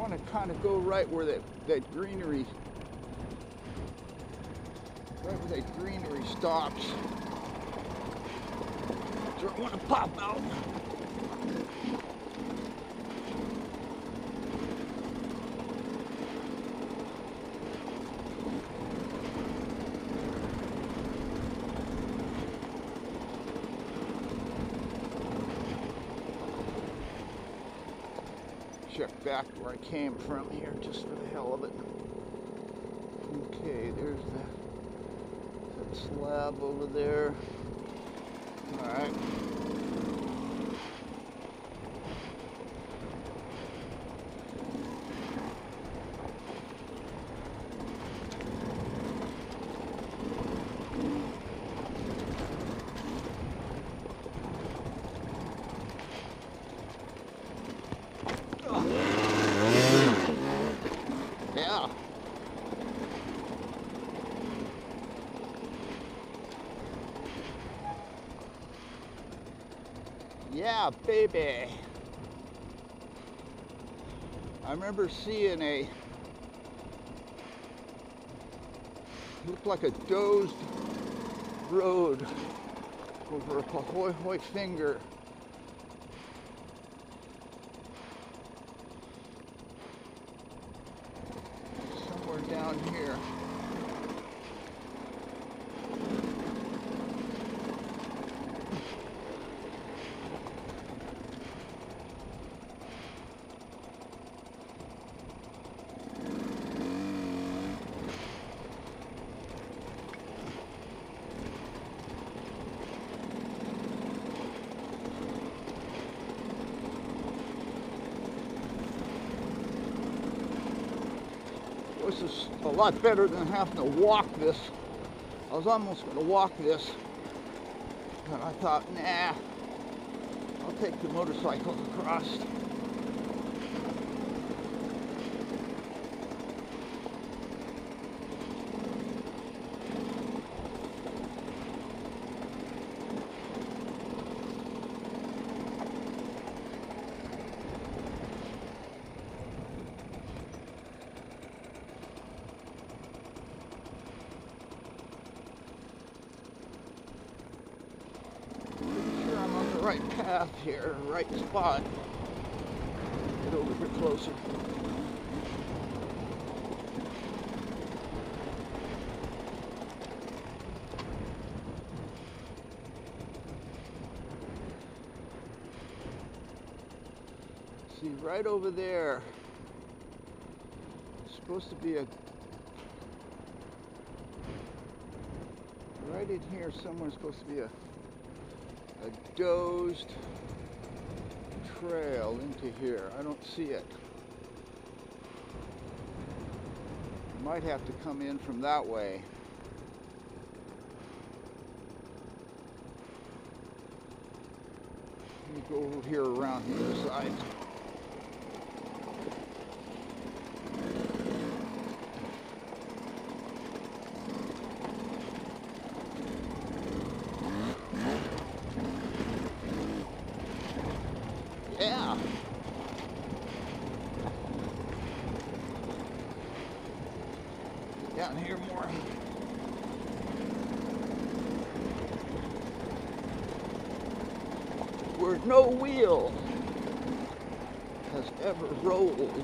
want to kind of go right where that greenery, right where that greenery stops. So I want to pop out. Check back where I came from here just for the hell of it. Okay, there's that slab over there. All right. Yeah. Yeah, baby. I remember seeing looked like a dozed road over a Pahoehoe finger. Somewhere down here. This is a lot better than having to walk this. I was almost going to walk this, but I thought, nah, I'll take the motorcycle across. Right path here, right spot. Get over here closer. See, right over there, it's supposed to be right in here somewhere, supposed to be a dozed trail into here. I don't see it. I might have to come in from that way. Let me go over here around the other side. Yeah. Down here more. Where no wheel has ever rolled.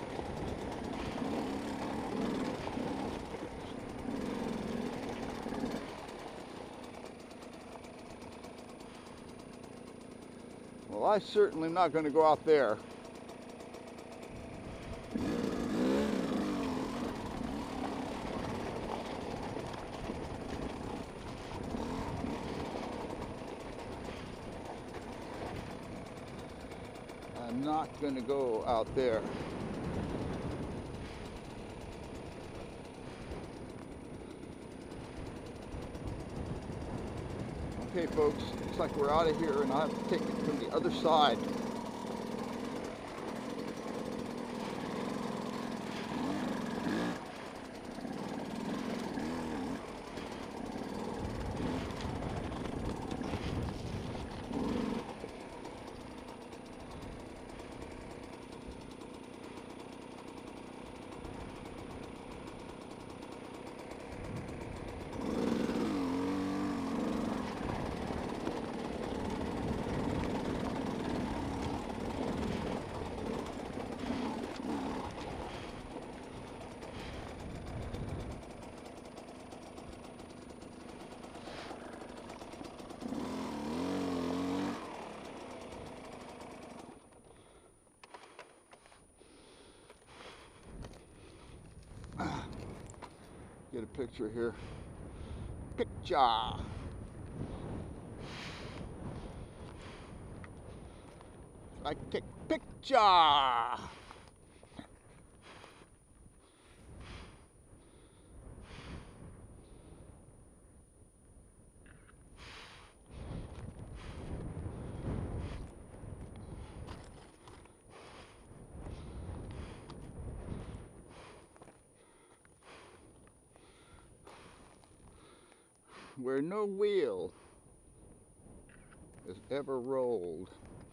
Well, I certainly am not going to go out there. I'm not going to go out there. Okay, folks, looks like we're out of here, and I have to take it from the other side. Get a picture here. Picture. I take picture. Where no wheel has ever rolled.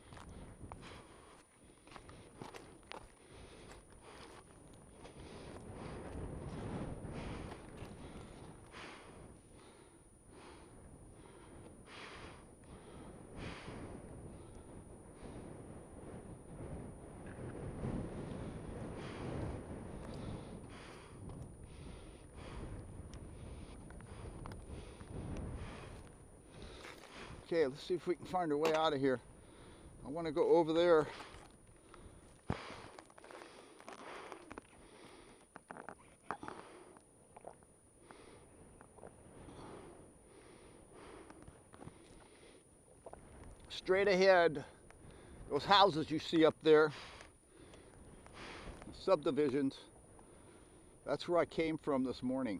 Okay, let's see if we can find our way out of here. I want to go over there. Straight ahead, those houses you see up there, subdivisions, that's where I came from this morning.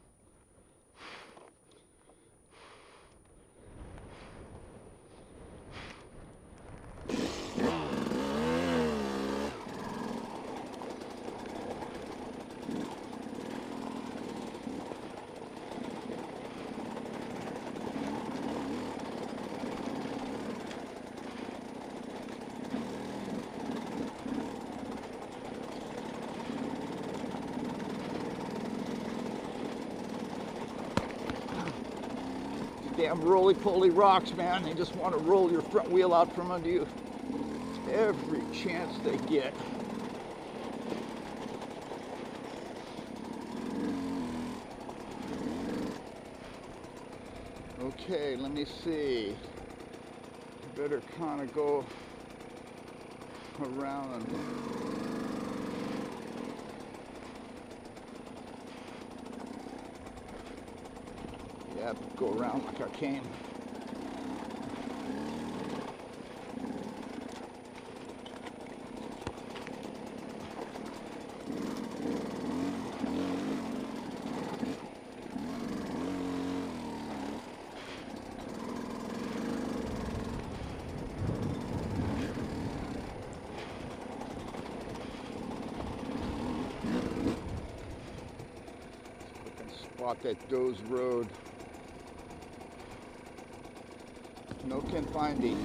Damn roly-poly rocks, man. They just want to roll your front wheel out from under you every chance they get. Okay, let me see. Better kind of go around and yeah, go around like I came. Spot that Doze Road. No can find it.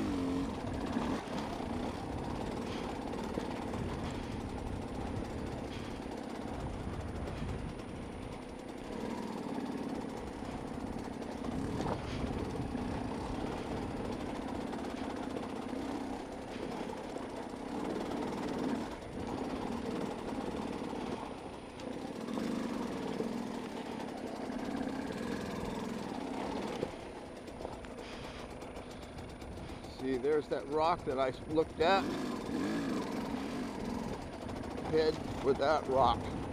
See, there's that rock that I looked at. Head for that rock.